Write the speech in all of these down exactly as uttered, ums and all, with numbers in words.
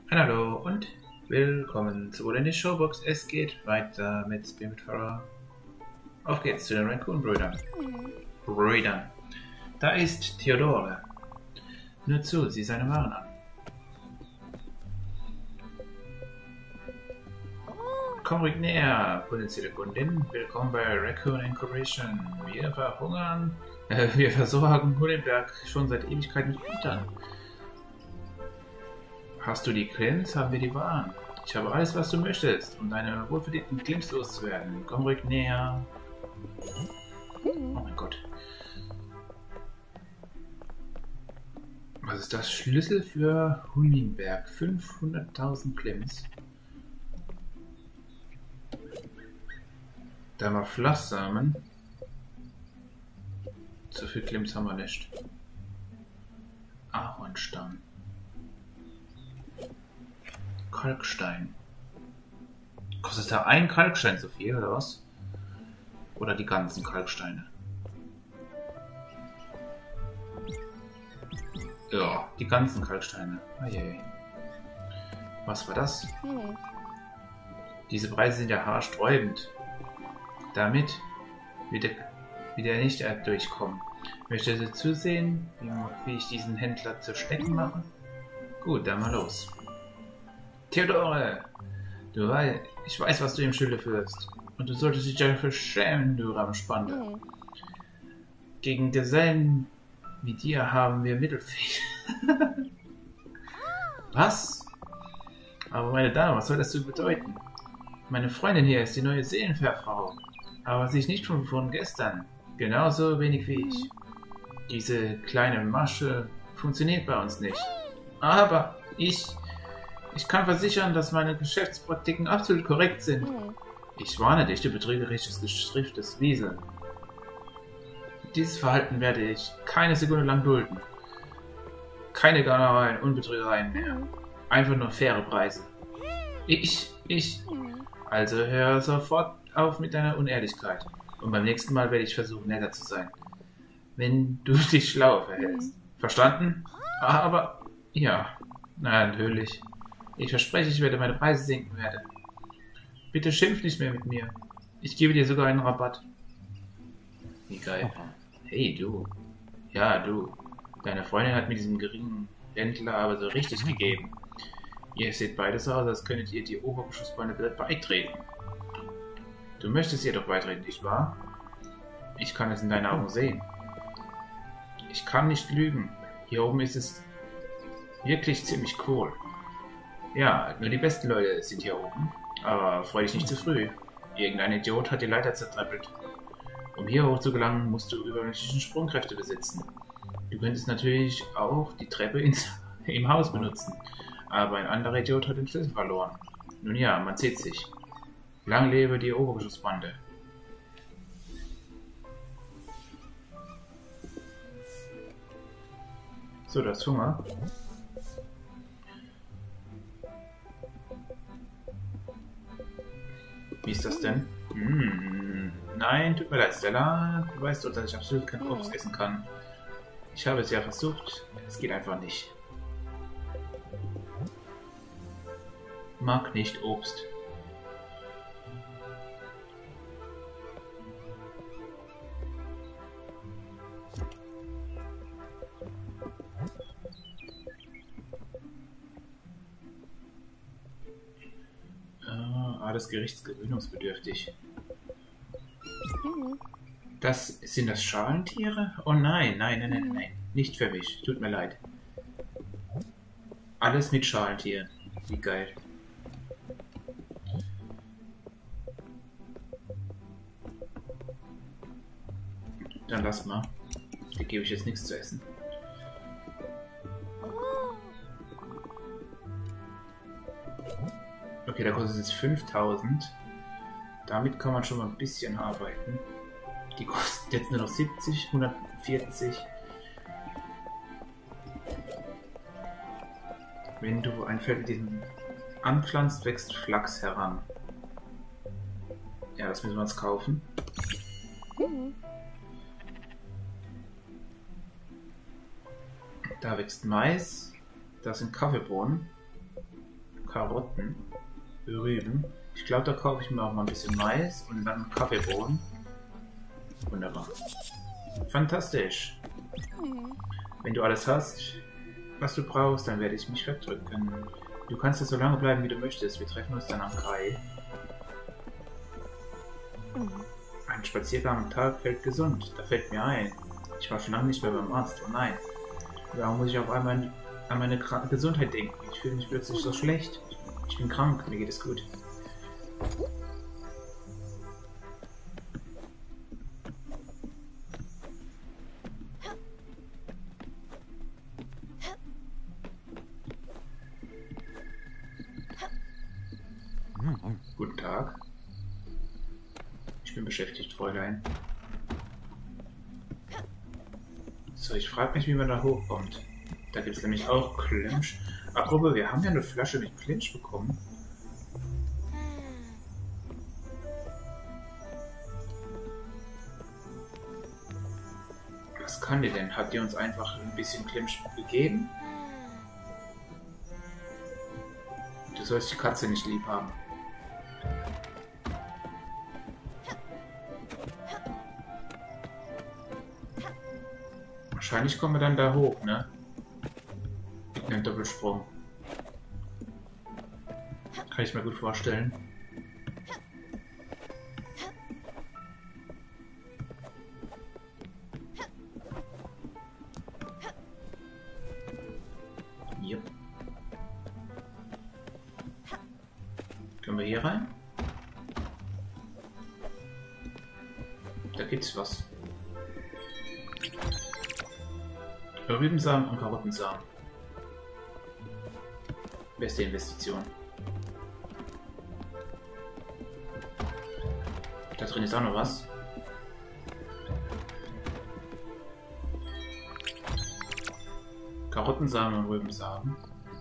Hallo und willkommen zu in die Showbox. Es geht weiter mit Spiritfarer. Auf geht's zu den Raccoon-Brüdern. Brüdern. Da ist Theodore. Nur zu, sieh seine Waren an. Komm ruhig näher, potenzielle Kundin. Willkommen bei Raccoon Incorporation. Wir verhungern, äh, wir versorgen Hulenberg schon seit Ewigkeit mit Gütern. Hast du die Klims, haben wir die Waren. Ich habe alles, was du möchtest, um deine wohlverdienten Klims loszuwerden. Komm ruhig näher. Oh mein Gott. Was ist das? Schlüssel für Hulenberg. fünfhunderttausend Klims. Da mal Pflastersamen. So viel Klims haben wir nicht. Ahornstamm. Kalkstein. Kostet da ein Kalkstein so viel, oder was? Oder die ganzen Kalksteine? Ja, die ganzen Kalksteine. Oje. Was war das? Hm. Diese Preise sind ja haarsträubend. Damit wird er, wird er nicht durchkommen. Möchtest du zusehen, wie, wie ich diesen Händler zu Schnecken mache? Gut, dann mal los. Theodore! Du weißt, ich weiß, was du im Schilde führst. Und du solltest dich dafür schämen, du Ramspande. Mhm. Gegen Gesellen wie dir haben wir Mittelfähig. Was? Aber meine Dame, was soll das so bedeuten? Meine Freundin hier ist die neue Seelenverfrau. Aber sie ist nicht von, von gestern. Genauso wenig wie ich. Diese kleine Masche funktioniert bei uns nicht. Aber ich... Ich kann versichern, dass meine Geschäftspraktiken absolut korrekt sind. Ich warne dich, du betrügerisches, geschriftes Wiesel. Dieses Verhalten werde ich keine Sekunde lang dulden. Keine Gaunereien und Betrügereien mehr. Einfach nur faire Preise. Ich, ich... Also hör sofort auf mit deiner Unehrlichkeit. Und beim nächsten Mal werde ich versuchen, netter zu sein. Wenn du dich schlau verhältst. Verstanden? Aber... Ja, na, natürlich. Ich verspreche, ich werde meine Preise senken werde. Bitte schimpf nicht mehr mit mir. Ich gebe dir sogar einen Rabatt. Wie geil. Hey, du. Ja, du. Deine Freundin hat mir diesen geringen Händler aber so richtig gegeben. Ihr seht beide so aus, als könntet ihr die Obergeschossbahn beitreten. Du möchtest ihr doch beitreten, nicht wahr? Ich kann es in deinen Augen sehen. Ich kann nicht lügen. Hier oben ist es wirklich ziemlich cool. Ja, nur die besten Leute sind hier oben. Aber freu dich nicht zu früh. Irgendein Idiot hat die Leiter zertrappelt. Um hier hoch zu gelangen, musst du übermenschliche Sprungkräfte besitzen. Du könntest natürlich auch die Treppe ins, im Haus benutzen. Aber ein anderer Idiot hat den Schlüssel verloren. Nun ja, man sieht sich. Lang lebe die Obergeschossbande. So, das Hunger. Wie ist das denn? Hm, nein, tut mir leid, Stella. Du weißt doch, dass ich absolut kein Obst essen kann. Ich habe es ja versucht. Es geht einfach nicht. Mag nicht Obst. Das Gericht ist gewöhnungsbedürftig. Das sind das Schalentiere? Oh nein, nein, nein, nein, nein. Nicht für mich. Tut mir leid. Alles mit Schalentieren. Wie geil. Dann lass mal. Da gebe ich jetzt nichts zu essen. Okay, da kostet es jetzt fünftausend. Damit kann man schon mal ein bisschen arbeiten. Die kostet jetzt nur noch siebzig, hundertvierzig. Wenn du ein Feld diesen anpflanzt, wächst Flachs heran. Ja, das müssen wir uns kaufen. Da wächst Mais. Das sind Kaffeebohnen. Karotten, Rüben. Ich glaube, da kaufe ich mir auch mal ein bisschen Mais und dann Kaffeebohnen. Wunderbar. Fantastisch. Wenn du alles hast, was du brauchst, dann werde ich mich wegdrücken. Du kannst ja so lange bleiben, wie du möchtest. Wir treffen uns dann am Kai. Ein Spaziergang am Tag hält gesund. Da fällt mir ein. Ich war schon lange nicht mehr beim Arzt. Oh nein. Warum muss ich auf einmal an meine Krank Gesundheit denken? Ich fühle mich plötzlich so schlecht. Ich bin krank. Mir geht es gut. Guten Tag. Ich bin beschäftigt, Fräulein. So, ich frage mich, wie man da hochkommt. Da gibt es nämlich auch Clinch. Apropos, wir haben ja eine Flasche mit Clinch bekommen. Was kann die denn? Hat die uns einfach ein bisschen Clinch gegeben? Du sollst die Katze nicht lieb haben. Wahrscheinlich kommen wir dann da hoch, ne? Mit einem Doppelsprung. Kann ich mir gut vorstellen. Yep. Können wir hier rein? Da gibt's was. Rübensamen und Karottensamen. Beste Investition. Da drin ist auch noch was. Karottensamen und Rübensamen.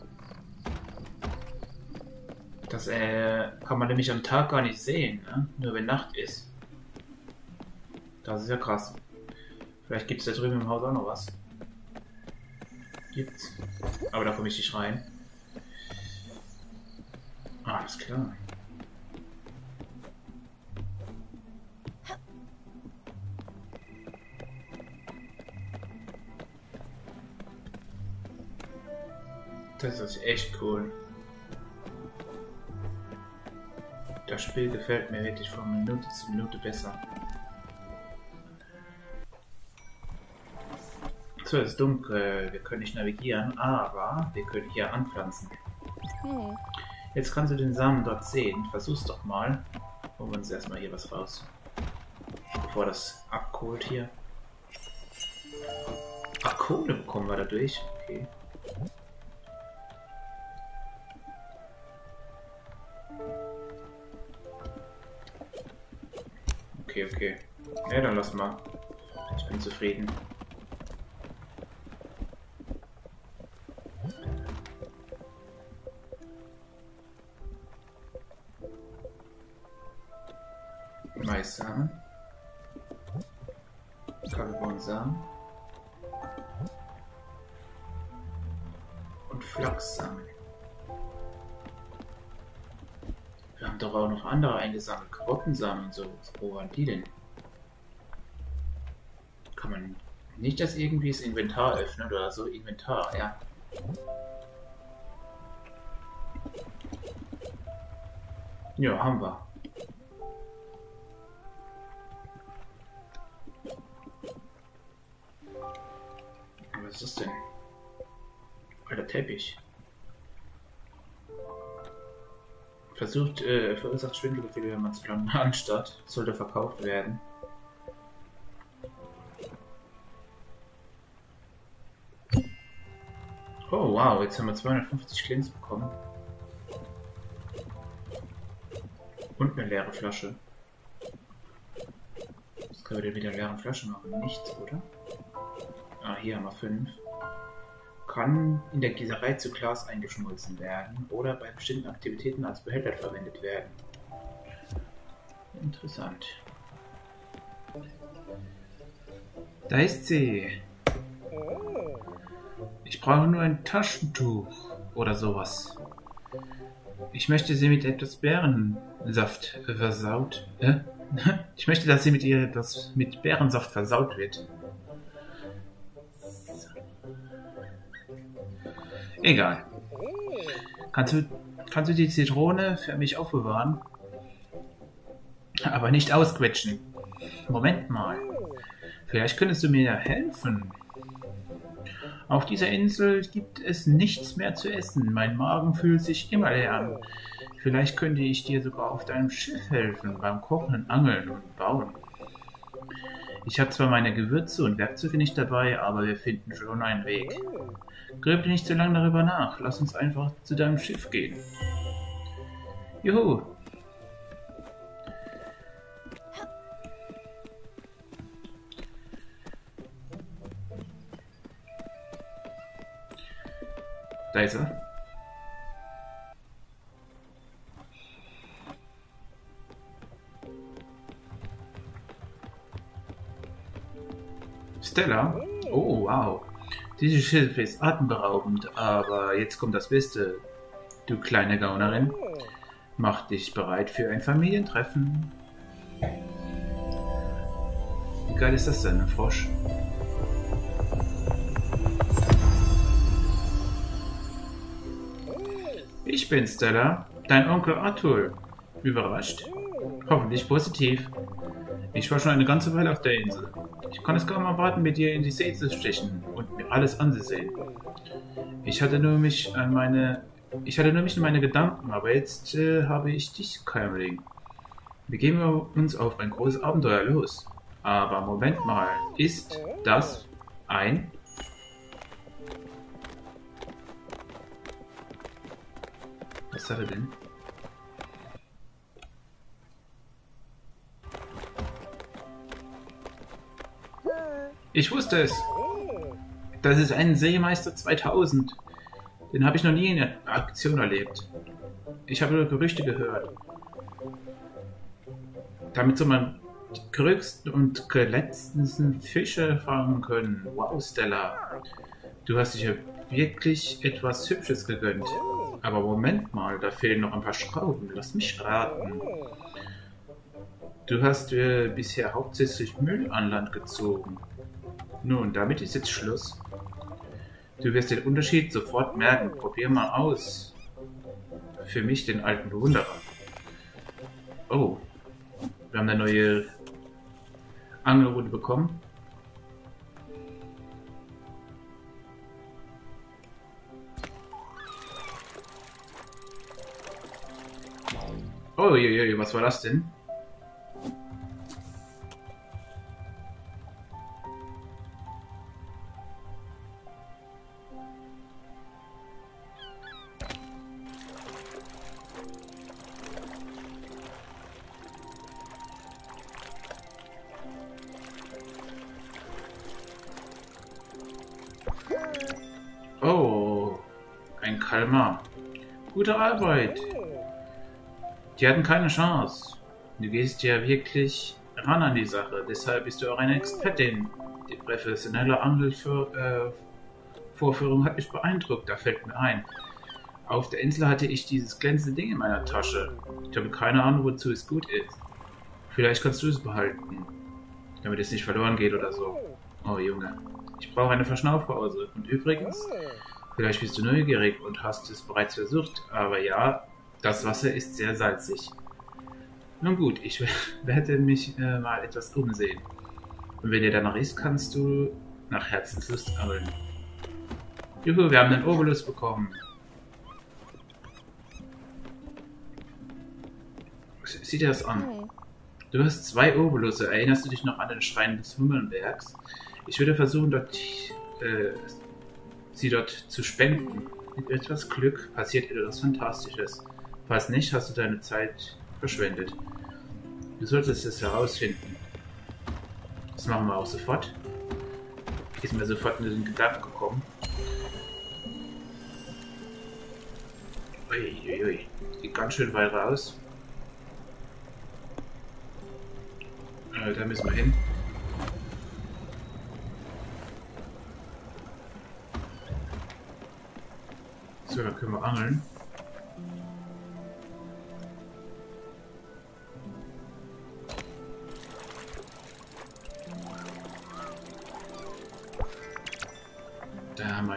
Das äh, kann man nämlich am Tag gar nicht sehen, ne? Nur wenn Nacht ist. Das ist ja krass. Vielleicht gibt es da drüben im Haus auch noch was. Gibt's. Aber da komme ich nicht rein. Ah, alles klar. Das ist echt cool. Das Spiel gefällt mir wirklich von Minute zu Minute besser. So, es ist dunkel, wir können nicht navigieren, aber wir können hier anpflanzen. Hm. Jetzt kannst du den Samen dort sehen. Versuch's doch mal. Holen wir uns erstmal hier was raus. Bevor das abkohlt hier. Ach, Kohle bekommen wir dadurch. Okay. Okay, okay. Ja, dann lass mal. Ich bin zufrieden. Maissamen, Kaffeebohnensamen und Flachssamen. Wir haben doch auch noch andere eingesammelt, Karottensamen und so. Wo waren die denn? Kann man nicht das irgendwie das Inventar öffnen oder so? Inventar, ja. Ja, haben wir. Was ist das denn? Alter Teppich. Versucht, äh, verursacht Schwindelgefühle, wenn man zu lange anstarrt. Sollte verkauft werden. Oh wow, jetzt haben wir zweihundertfünfzig Klins bekommen. Und eine leere Flasche. Was können wir denn mit der leeren Flasche machen? Nichts, oder? Ah, hier haben wir fünf. Kann in der Gießerei zu Glas eingeschmolzen werden oder bei bestimmten Aktivitäten als Behälter verwendet werden. Interessant. Da ist sie. Ich brauche nur ein Taschentuch oder sowas. Ich möchte sie mit etwas Bärensaft versaut. Äh? Ich möchte, dass sie mit ihr etwas mit Bärensaft versaut wird. Egal. Kannst du, kannst du die Zitrone für mich aufbewahren? Aber nicht ausquetschen. Moment mal. Vielleicht könntest du mir ja helfen. Auf dieser Insel gibt es nichts mehr zu essen. Mein Magen fühlt sich immer leer an. Vielleicht könnte ich dir sogar auf deinem Schiff helfen, beim Kochen, Angeln und Bauen. Ich habe zwar meine Gewürze und Werkzeuge nicht dabei, aber wir finden schon einen Weg. Grübel nicht so lange darüber nach. Lass uns einfach zu deinem Schiff gehen. Juhu! Da ist er. Stella? Oh, wow. Dieses Schiff ist atemberaubend, aber jetzt kommt das Beste. Du kleine Gaunerin, mach dich bereit für ein Familientreffen. Wie geil ist das denn, ein Frosch? Ich bin Stella, dein Onkel Arthur. Überrascht? Hoffentlich positiv. Ich war schon eine ganze Weile auf der Insel. Ich kann es kaum erwarten, mit dir in die See zu stechen und mir alles anzusehen. Ich hatte nur mich an meine... Ich hatte nur mich in meine Gedanken, aber jetzt äh, habe ich dich, Keimling. Wir geben uns auf ein großes Abenteuer los. Aber Moment mal, ist das ein... Was hat er denn? Ich wusste es. Das ist ein Seemeister zweitausend. Den habe ich noch nie in der Aktion erlebt. Ich habe nur Gerüchte gehört. Damit soll man die größten und geletztesten Fische fangen können. Wow, Stella. Du hast dich ja wirklich etwas Hübsches gegönnt. Aber Moment mal, da fehlen noch ein paar Schrauben. Lass mich raten. Du hast äh, bisher hauptsächlich Müll an Land gezogen. Nun, damit ist jetzt Schluss. Du wirst den Unterschied sofort merken. Probier mal aus. Für mich den alten Bewunderer. Oh, wir haben eine neue Angelrute bekommen. Oh, je, je, was war das denn? Oh, ein Kalmar. Gute Arbeit. Die hatten keine Chance. Du gehst ja wirklich ran an die Sache. Deshalb bist du auch eine Expertin. Die professionelle Angelvorführung äh, hat mich beeindruckt. Da fällt mir ein. Auf der Insel hatte ich dieses glänzende Ding in meiner Tasche. Ich habe keine Ahnung, wozu es gut ist. Vielleicht kannst du es behalten, damit es nicht verloren geht oder so. Oh Junge, ich brauche eine Verschnaufpause. Und übrigens, vielleicht bist du neugierig und hast es bereits versucht, aber ja, das Wasser ist sehr salzig. Nun gut, ich werde mich äh, mal etwas umsehen. Und wenn dir danach ist, kannst du nach Herzenslust angeln. Juhu, wir haben den Obolus bekommen. Sieh dir das an. Du hast zwei Obolusse. Erinnerst du dich noch an den Schrein des Hummelnbergs? Ich würde versuchen, dort, äh, sie dort zu spenden. Mit etwas Glück passiert etwas Fantastisches. Falls nicht, hast du deine Zeit verschwendet. Du solltest es herausfinden. Das machen wir auch sofort. Ist mir sofort in den Gedanken gekommen. Uiuiui, sieht ganz schön weit raus. Äh, da müssen wir hin. So, dann können wir angeln.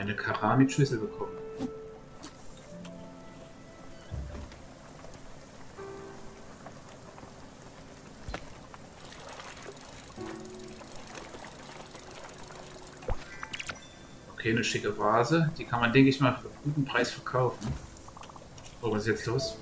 eine Keramikschüssel bekommen. Okay, eine schicke Vase. Die kann man, denke ich mal, für einen guten Preis verkaufen. Oh, was ist jetzt los?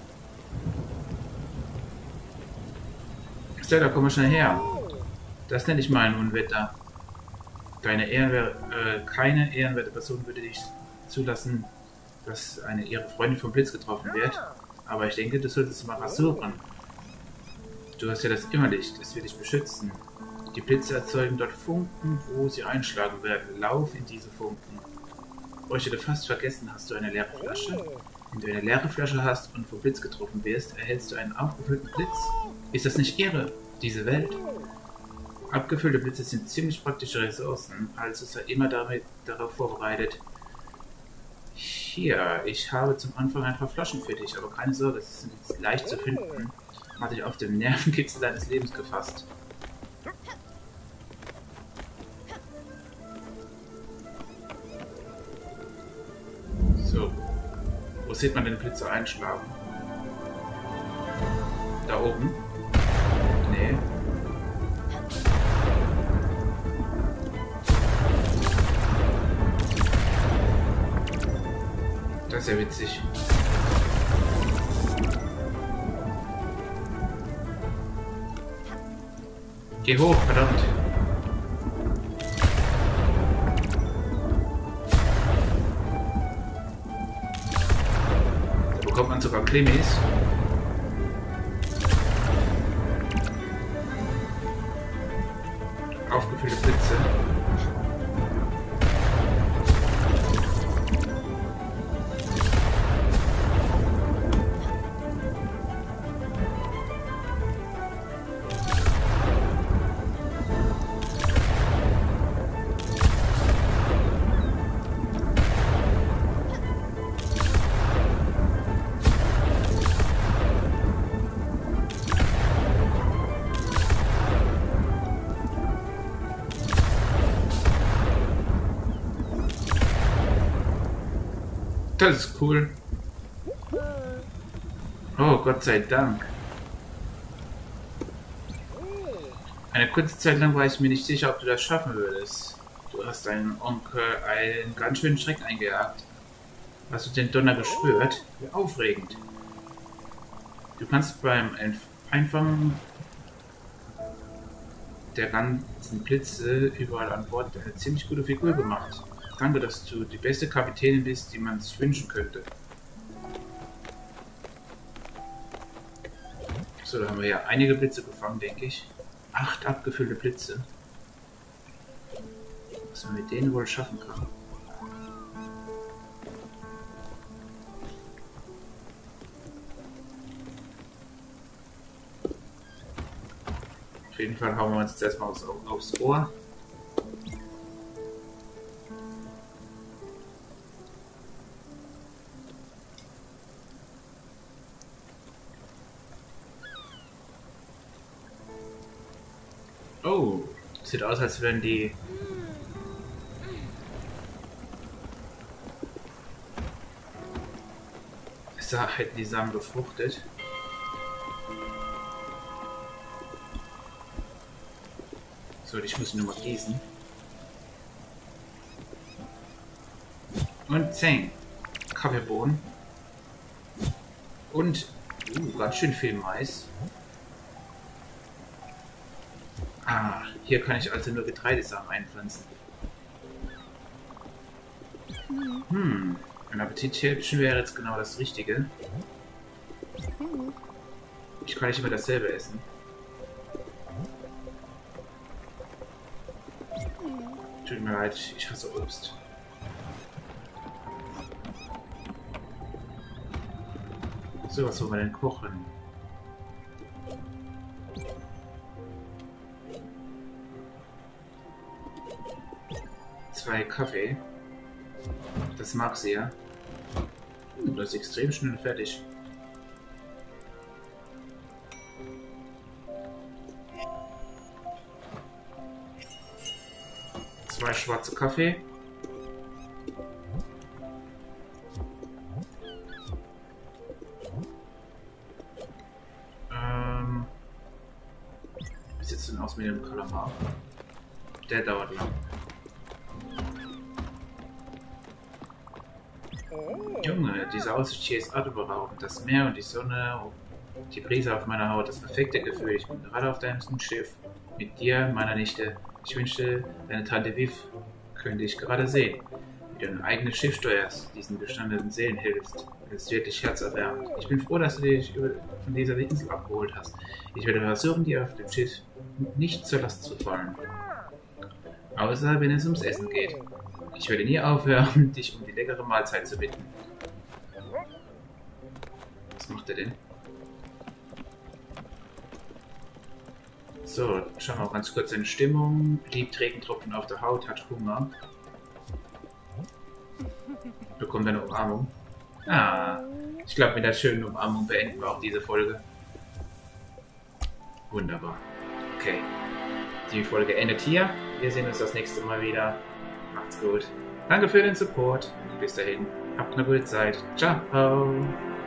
Stella, komm mal schnell her. Das nenne ich mal ein Unwetter. Deine Ehrenwer äh, keine ehrenwerte Person würde dich zulassen, dass eine ihre Freundin vom Blitz getroffen wird. Aber ich denke, du solltest es mal versuchen. Du hast ja das Immerlicht, es wird dich beschützen. Die Blitze erzeugen dort Funken, wo sie einschlagen werden. Lauf in diese Funken. Oh, ich hätte fast vergessen, hast du eine leere Flasche? Wenn du eine leere Flasche hast und vom Blitz getroffen wirst, erhältst du einen aufgefüllten Blitz. Ist das nicht irre? Diese Welt? Abgefüllte Blitze sind ziemlich praktische Ressourcen, also sei immer damit, darauf vorbereitet. Hier, ich habe zum Anfang ein paar Flaschen für dich, aber keine Sorge, sie sind jetzt leicht zu finden. Hatte ich auf den Nervenkitzel deines Lebens gefasst. So. Wo sieht man den Blitze einschlagen? Da oben? Nee. Das ist ja witzig. Geh hoch, verdammt. Da bekommt man sogar Klimis. Aufgefüllte Blitze. Das ist cool. Oh, Gott sei Dank. Eine kurze Zeit lang war ich mir nicht sicher, ob du das schaffen würdest. Du hast deinen Onkel einen ganz schönen Schreck eingejagt. Hast du den Donner gespürt? Wie aufregend. Du kannst beim Einfangen der ganzen Blitze überall an Bord eine ziemlich gute Figur gemacht. Danke, dass du die beste Kapitänin bist, die man sich wünschen könnte. So, da haben wir ja einige Blitze gefangen, denke ich. Acht abgefüllte Blitze. Was man mit denen wohl schaffen kann. Auf jeden Fall hauen wir uns jetzt erstmal aufs, aufs Ohr. Oh, sieht aus, als wären die da hätten die Samen befruchtet. So, ich muss nur mal gießen. Und zehn Kaffeebohnen. Und uh, ganz schön viel Mais. Ah, hier kann ich also nur Getreidesamen einpflanzen. Hm, ein Appetithäppchen wäre jetzt genau das Richtige. Ich kann nicht immer dasselbe essen. Tut mir leid, ich hasse Obst. So, was wollen wir denn kochen? Zwei Kaffee. Das mag sie ja. Hm, das ist extrem schnell fertig. Zwei schwarze Kaffee. aus mit dem Kalamar. Der dauert lang. Junge, diese Aussicht hier ist atemberaubend. Das Meer und die Sonne, die Brise auf meiner Haut, das perfekte Gefühl. Ich bin gerade auf deinem Schiff. Mit dir, meiner Nichte. Ich wünschte, deine Tante Viv könnte ich gerade sehen. Wie du dein eigenes Schiff steuerst, diesen gestandenen Seelen hilfst. Es ist wirklich herzerwärmend. Ich bin froh, dass du dich von dieser Insel abgeholt hast. Ich werde versuchen, dir auf dem Schiff nicht zur Last zu fallen. Außer wenn es ums Essen geht. Ich werde nie aufhören, dich um die leckere Mahlzeit zu bitten. Was macht er denn? So, schauen wir mal ganz kurz seine Stimmung. Liebt Regentropfen auf der Haut, hat Hunger. Bekommt eine Umarmung. Ah, ich glaube, mit der schönen Umarmung beenden wir auch diese Folge. Wunderbar. Okay. Die Folge endet hier. Wir sehen uns das nächste Mal wieder. Macht's gut. Danke für den Support. Bis dahin. Habt eine gute Zeit. Ciao.